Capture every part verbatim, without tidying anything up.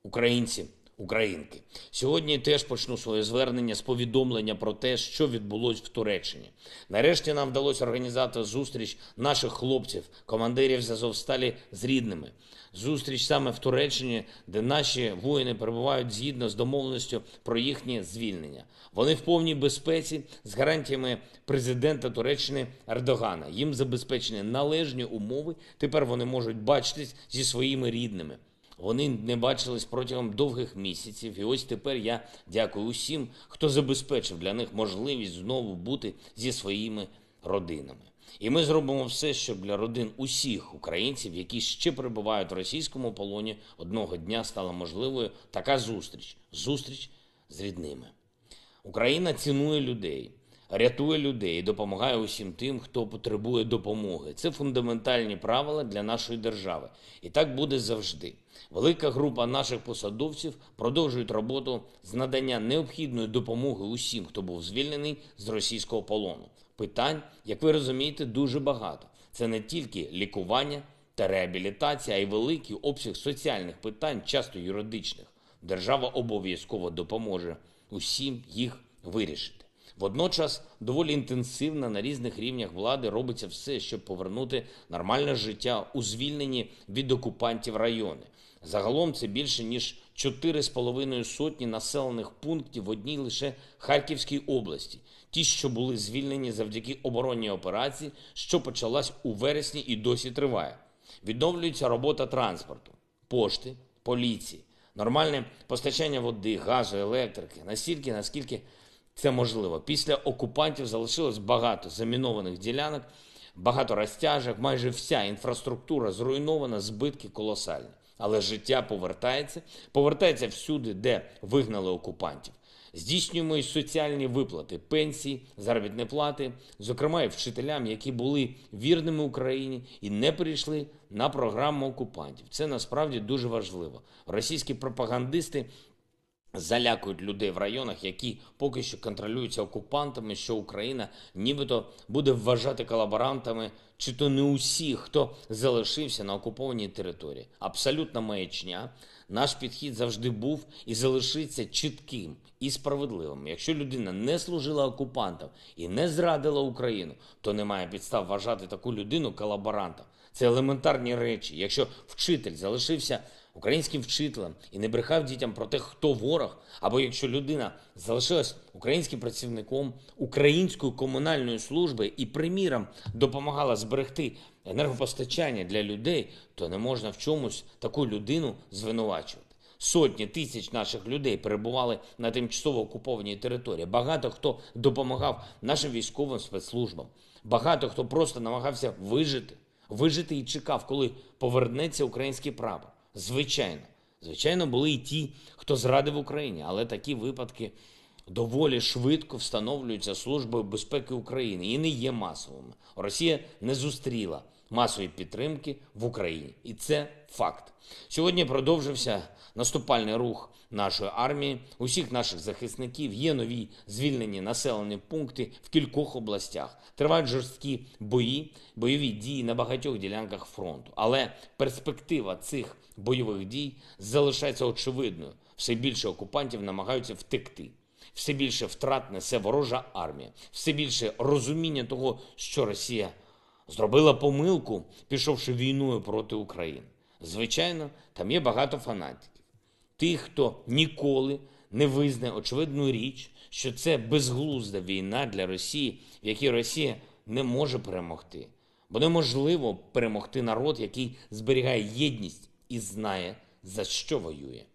Українці, українки, сьогодні теж почну своє звернення з повідомлення про те, що відбулось в Туреччині. Нарешті нам вдалося організувати зустріч наших хлопців, командирів з Азовсталі з рідними. Зустріч саме в Туреччині, де наші воїни перебувають згідно з домовленістю про їхнє звільнення. Вони в повній безпеці з гарантіями президента Туреччини Ердогана. Їм забезпечені належні умови, тепер вони можуть бачитись зі своїми рідними. Вони не бачились протягом довгих місяців, і ось тепер я дякую усім, хто забезпечив для них можливість знову бути зі своїми родинами. І ми зробимо все, щоб для родин усіх українців, які ще перебувають в російському полоні, одного дня стала можливою така зустріч – зустріч з рідними. Україна цінує людей, рятує людей і допомагає усім тим, хто потребує допомоги. Це фундаментальні правила для нашої держави. І так буде завжди. Велика група наших посадовців продовжують роботу з надання необхідної допомоги усім, хто був звільнений з російського полону. Питань, як ви розумієте, дуже багато. Це не тільки лікування та реабілітація, а й великий обсяг соціальних питань, часто юридичних. Держава обов'язково допоможе усім їх вирішити. Водночас доволі інтенсивно на різних рівнях влади робиться все, щоб повернути нормальне життя у звільнені від окупантів райони. Загалом це більше ніж чотири з половиною сотні населених пунктів в одній лише Харківській області. Ті, що були звільнені завдяки оборонній операції, що почалась у вересні і досі триває. Відновлюється робота транспорту, пошти, поліції, нормальне постачання води, газу, електрики, настільки, наскільки це можливо. Після окупантів залишилось багато замінованих ділянок, багато розтяжок, майже вся інфраструктура зруйнована, збитки колосальні. Але життя повертається, повертається всюди, де вигнали окупантів. Здійснюємо і соціальні виплати, пенсії, заробітні плати, зокрема і вчителям, які були вірними Україні і не перейшли на програму окупантів. Це насправді дуже важливо. Російські пропагандисти залякують людей в районах, які поки що контролюються окупантами, що Україна нібито буде вважати колаборантами, чи то не усіх, хто залишився на окупованій території. Абсолютна маячня. Наш підхід завжди був і залишиться чітким і справедливим. Якщо людина не служила окупантам і не зрадила Україну, то немає підстав вважати таку людину колаборантом. Це елементарні речі. Якщо вчитель залишився українським вчителем і не брехав дітям про те, хто ворог, або якщо людина залишилась українським працівником української комунальної служби і, приміром, допомагала зберегти енергопостачання для людей, то не можна в чомусь таку людину звинувачувати. Сотні тисяч наших людей перебували на тимчасово окупованій території. Багато хто допомагав нашим військовим спецслужбам. Багато хто просто намагався вижити. Вижити і чекав, коли повернеться український прапор. Звичайно. Звичайно, були і ті, хто зрадив Україні, але такі випадки доволі швидко встановлюються Службою безпеки України і не є масовими. Росія не зустріла масової підтримки в Україні. І це факт. Сьогодні продовжився наступальний рух нашої армії, усіх наших захисників, є нові звільнені населені пункти в кількох областях. Тривають жорсткі бої, бойові дії на багатьох ділянках фронту. Але перспектива цих бойових дій залишається очевидною. Все більше окупантів намагаються втекти. Все більше втрат несе ворожа армія. Все більше розуміння того, що Росія зробила помилку, пішовши війною проти України. Звичайно, там є багато фанатиків. Тих, хто ніколи не визнає очевидну річ, що це безглузда війна для Росії, в якій Росія не може перемогти. Бо неможливо перемогти народ, який зберігає єдність і знає, за що воює.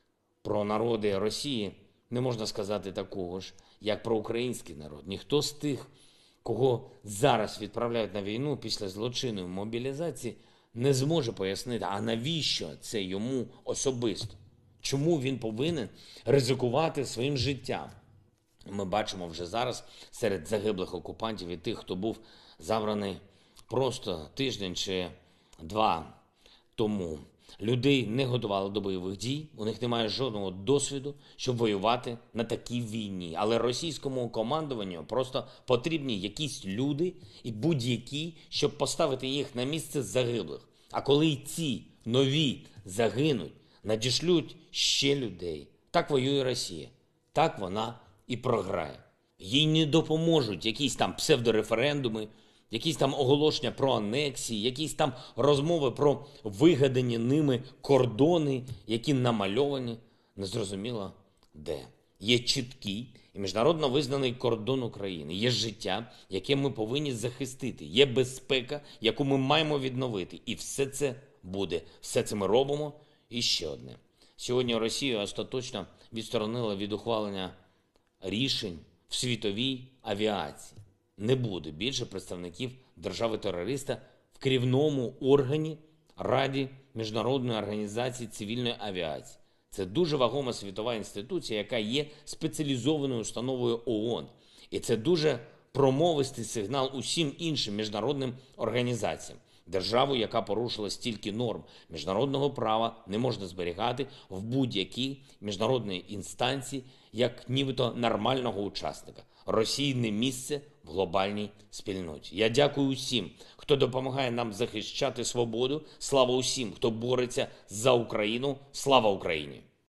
Про народи Росії не можна сказати такого ж, як про український народ. Ніхто з тих, кого зараз відправляють на війну після злочинної мобілізації, не зможе пояснити, а навіщо це йому особисто. Чому він повинен ризикувати своїм життям? Ми бачимо вже зараз серед загиблих окупантів і тих, хто був забраний просто тиждень чи два тому. Людей не готували до бойових дій, у них немає жодного досвіду, щоб воювати на такій війні. Але російському командуванню просто потрібні якісь люди і будь-які, щоб поставити їх на місце загиблих. А коли ці нові загинуть, надішлють ще людей. Так воює Росія. Так вона і програє. Їй не допоможуть якісь там псевдореферендуми, якісь там оголошення про анексії, якісь там розмови про вигадані ними кордони, які намальовані незрозуміло де. Є чіткий і міжнародно визнаний кордон України, є життя, яке ми повинні захистити, є безпека, яку ми маємо відновити. І все це буде, все це ми робимо. І ще одне. Сьогодні Росію остаточно відсторонили від ухвалення рішень в світовій авіації. Не буде більше представників держави-терориста в керівному органі Раді Міжнародної організації цивільної авіації. Це дуже вагома світова інституція, яка є спеціалізованою установою ООН. І це дуже промовистий сигнал усім іншим міжнародним організаціям. Державу, яка порушила стільки норм міжнародного права, не можна зберігати в будь-якій міжнародній інстанції, як нібито нормального учасника. Росії не місце в глобальній спільноті. Я дякую усім, хто допомагає нам захищати свободу. Слава усім, хто бореться за Україну. Слава Україні!